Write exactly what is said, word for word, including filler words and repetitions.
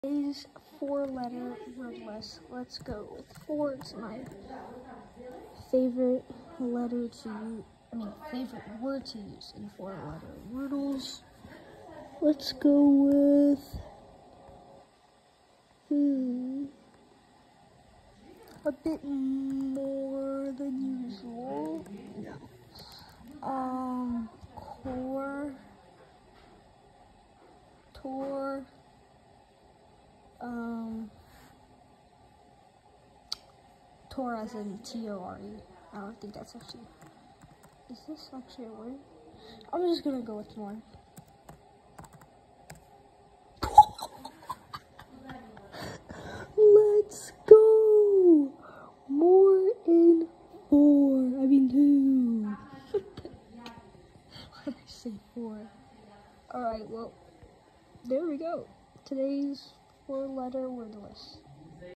Is four-letter wordless. Let's go with four. It's my favorite letter to use. I mean, favorite word to use in four-letter wordles. Let's go with hmm a bit more than usual. No. Um, core, tor. Um, Tor as in T O R E. I don't think that's actually, is this actually a word? I'm just gonna go with more. Let's go! More in four. I mean two. Why did I say four? Alright, well, there we go. Today's four-letter word list.